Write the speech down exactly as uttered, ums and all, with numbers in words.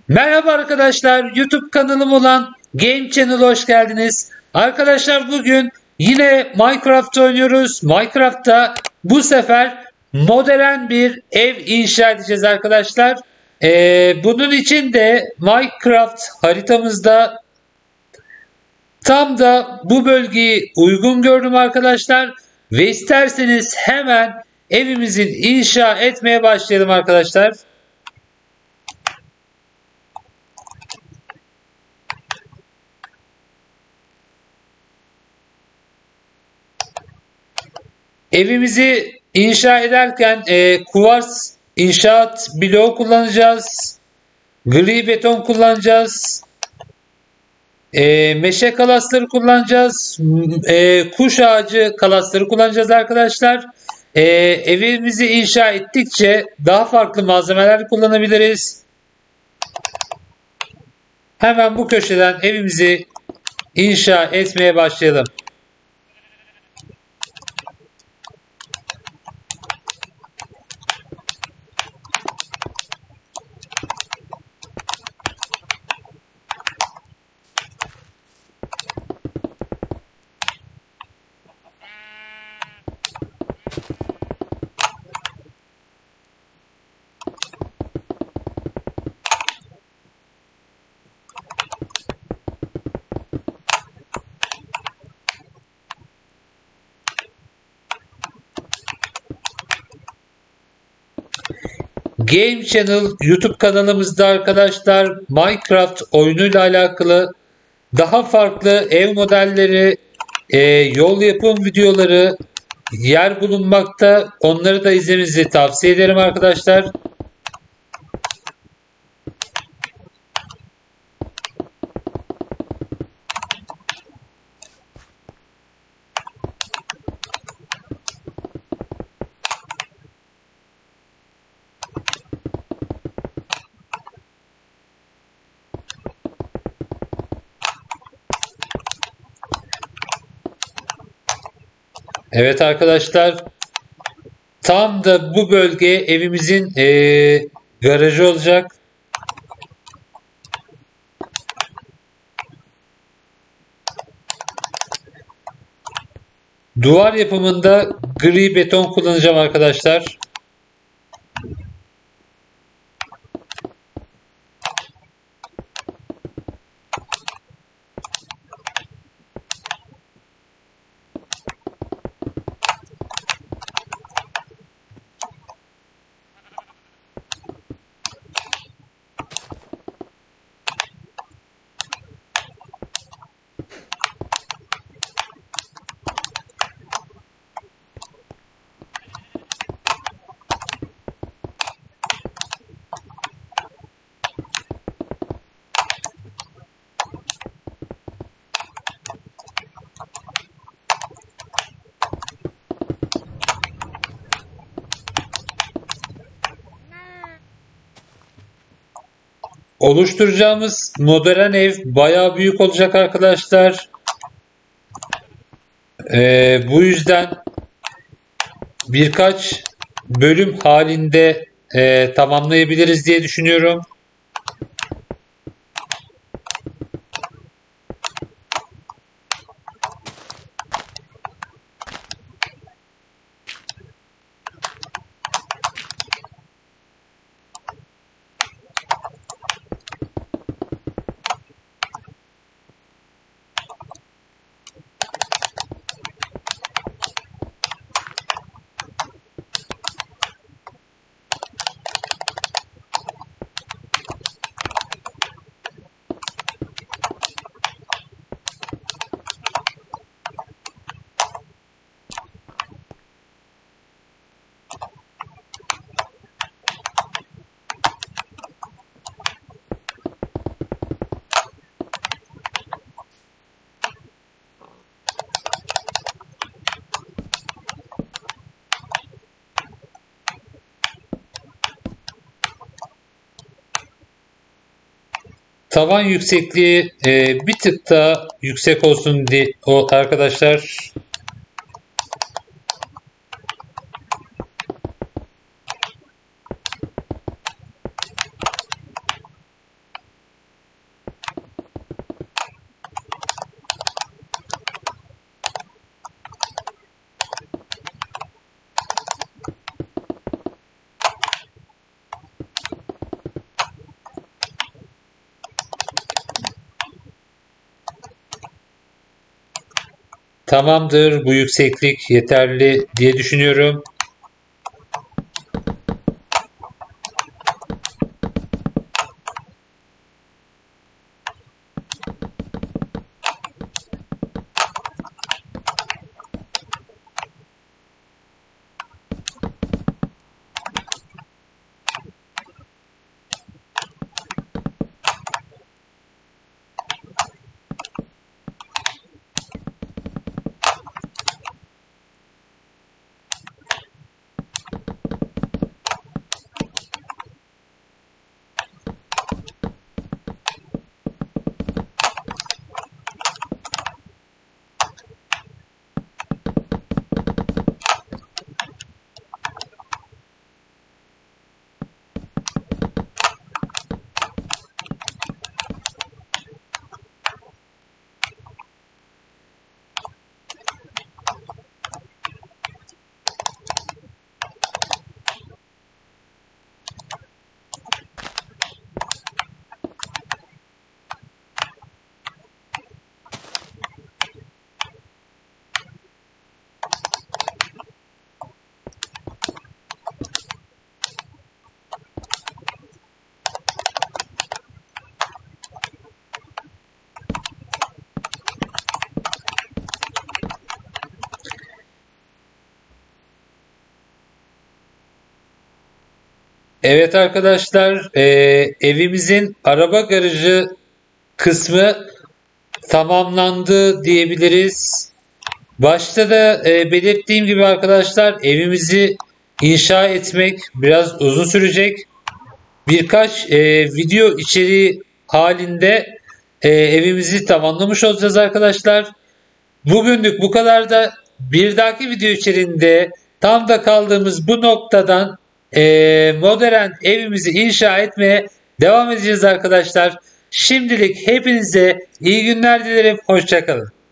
Merhaba arkadaşlar, YouTube kanalım olan Game Channel'a hoş geldiniz. Arkadaşlar bugün yine Minecraft oynuyoruz. Minecraft'ta bu sefer modern bir ev inşa edeceğiz arkadaşlar. Ee, bunun için de Minecraft haritamızda tam da bu bölgeyi uygun gördüm arkadaşlar. Ve isterseniz hemen evimizin inşa etmeye başlayalım arkadaşlar. Evimizi inşa ederken e, kuvars inşaat bloğu kullanacağız. Gri beton kullanacağız. E, meşe kalasları kullanacağız. E, kuş ağacı kalasları kullanacağız arkadaşlar. E, evimizi inşa ettikçe daha farklı malzemeler kullanabiliriz. Hemen bu köşeden evimizi inşa etmeye başlayalım. Game Channel YouTube kanalımızda arkadaşlar Minecraft oyunuyla alakalı daha farklı ev modelleri, e, yol yapım videoları yer bulunmakta. Onları da izlemenizi tavsiye ederim arkadaşlar. Evet arkadaşlar, tam da bu bölge evimizin e, garajı olacak. Duvar yapımında gri beton kullanacağım arkadaşlar. Oluşturacağımız modern ev bayağı büyük olacak arkadaşlar. Ee, bu yüzden birkaç bölüm halinde e, tamamlayabiliriz diye düşünüyorum. Tavan yüksekliği e, bir tık daha yüksek olsun diye o arkadaşlar. Tamamdır. Bu yükseklik yeterli diye düşünüyorum. Evet arkadaşlar, e, evimizin araba garajı kısmı tamamlandı diyebiliriz. Başta da e, belirttiğim gibi arkadaşlar, evimizi inşa etmek biraz uzun sürecek. Birkaç e, video içeriği halinde e, evimizi tamamlamış olacağız arkadaşlar. Bugünlük bu kadar da bir dahaki video içerisinde tam da kaldığımız bu noktadan e, modern evimizi inşa etmeye devam edeceğiz arkadaşlar. Şimdilik hepinize iyi günler dilerim. Hoşça kalın.